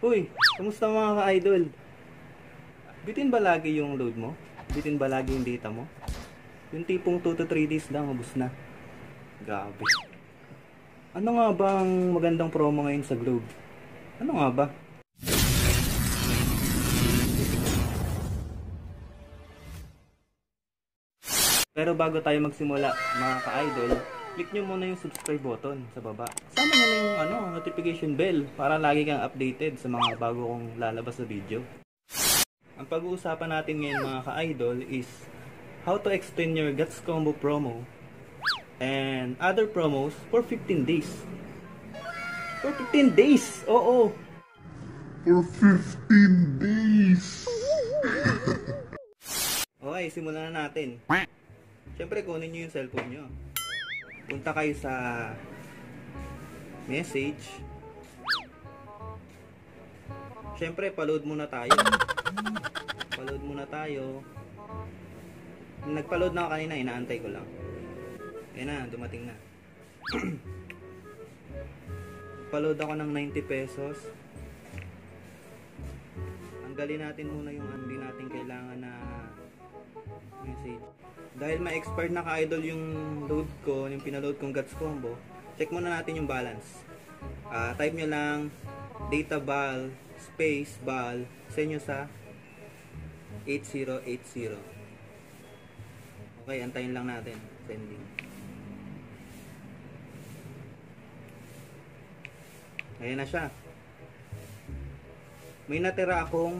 Uy, kamusta mga ka-idol? Bitin ba lagi yung load mo? Bitin ba lagi yung data mo? Yung tipong 2 to 3 days lang, ubus na. Grabe. Ano nga ba ang magandang promo ngayon sa Globe? Ano nga ba? Pero bago tayo magsimula, mga ka-idol, click nyo muna yung subscribe button sa baba. Kasama nyo na yung notification bell para lagi kang updated sa mga bago kong lalabas na video. Ang pag-uusapan natin ngayon mga ka-idol is how to extend your Guts Combo promo and other promos for 15 days. For 15 days! Oo! For 15 days! Okay, simulan na natin. Siyempre, kunin nyo yung cellphone nyo. Punta kayo sa message. Siyempre, pa-load muna tayo. Pa-load muna tayo. Nagpa-load na ako kanina, inaantay ko lang. Ayan na, dumating na. Pa-load ako ng 90 pesos. Tanggalin natin muna yung hindi natin kailangan na message. Dahil ma-expired na ka-idol yung load ko, yung pinaload kong Guts Combo, check muna natin yung balance. Type nyo lang data bal space bal, send nyo sa 8080. Okay, antayin lang natin. Sending. Ayan na siya. May natira akong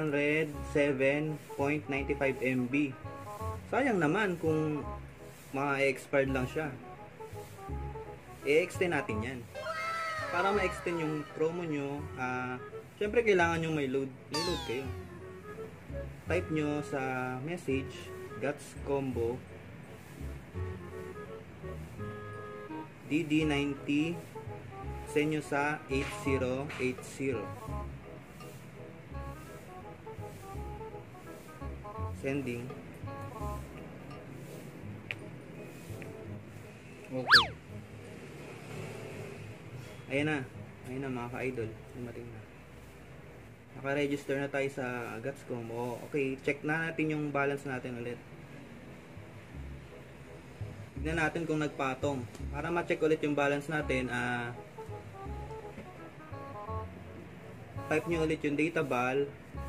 907.95 MB. Sayang naman kung ma-expired lang siya. I-extend natin yan. Para ma-extend yung promo nyo, syempre kailangan nyo may load. May load kayo. Type nyo sa message, Guts Combo DD90, send nyo sa 8080. Sending. Okay. Ayan na. Ayan na mga ka-idol. Dumating na. Naka-register na tayo sa Guts Combo. Okay, check na natin yung balance natin ulit. Tignan natin kung nagpatong. Para ma-check ulit yung balance natin, type nyo ulit yung data bal.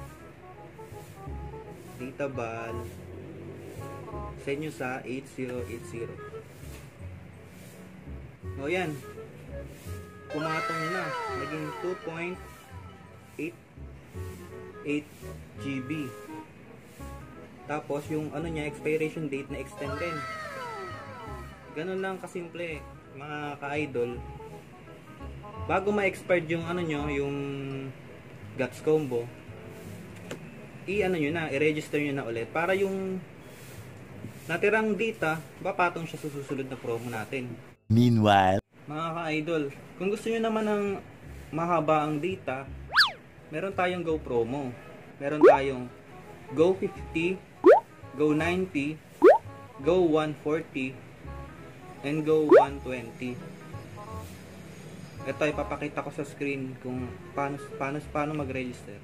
Data bal. Send nyo sa 8080. O yan, pumatong na, naging 2.88 GB. Tapos yung ano niya, expiration date na extend din. Ganun lang kasimple mga ka-idol. Bago ma-expired yung ano nyo, yung Guts Combo, i-ano nyo na, i-register nyo na ulit para yung natirang data, papatong siya sa susunod na promo natin. Meanwhile, Mga ka-idol, kung gusto nyo naman ng mahaba ang data, meron tayong Go promo. Meron tayong Go 50, Go 90, Go 140, and Go 120. Ito ay papakita ko sa screen kung paano mag-register.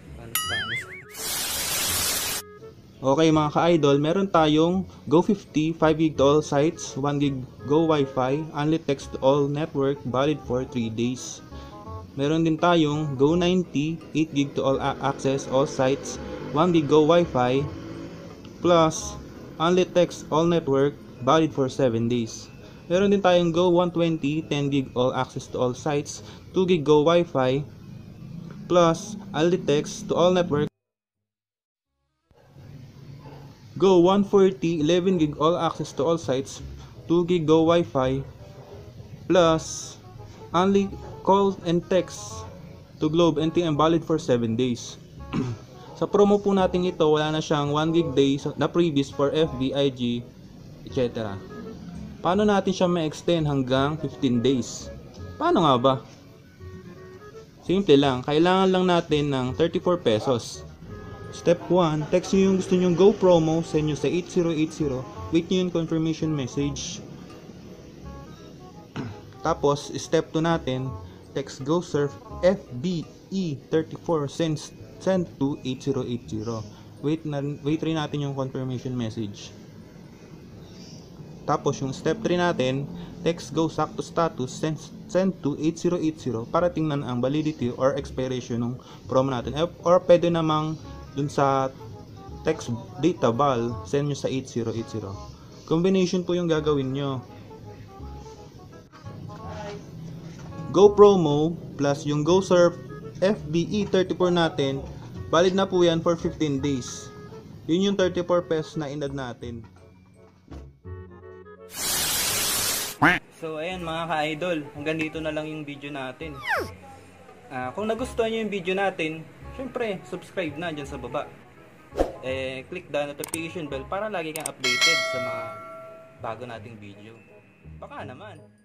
Okay mga ka-idol, meron tayong Go 50, 5GB to all sites, 1GB Go Wi-Fi, unlimited text to all network, valid for 3 days. Meron din tayong Go 90, 8GB to all access, all sites, 1GB Go Wi-Fi, plus unlimited text all network, valid for 7 days. Meron din tayong Go 120, 10GB all access to all sites, 2GB Go Wi-Fi, plus unlimited text to all network, Go 140, 11GB all access to all sites, 2GB Go Wi-Fi, plus only call and text to Globe NTM valid for 7 days. Sa promo po natin ito, wala na siyang 1GB day na previous for FB, IG, etc. Paano natin siya ma-extend hanggang 15 days? Paano nga ba? Simple lang, kailangan lang natin ng 34 pesos. Step 1, text nyo yung gusto nyong Go promo, send nyo sa 8080, wait nyo yung confirmation message. Tapos, step 2 natin, text Go Surf FBE34 send to 8080. Wait rin natin yung confirmation message. Tapos yung step 3 natin, text go sakto status send to 8080 para tingnan ang validity or expiration ng promo natin. Or pwede namang dun sa text data val, send nyo sa 8080. Combination po yung gagawin nyo. Go promo plus yung go surf FBE34 natin, valid na po yan for 15 days. Yun yung 34 pesos na inad natin. So ayan mga ka-idol, hanggang dito na lang yung video natin. Kung nagustuhan nyo yung video natin, syempre subscribe na dyan sa baba. Click the notification bell para lagi kang updated sa mga bago nating video. Baka naman.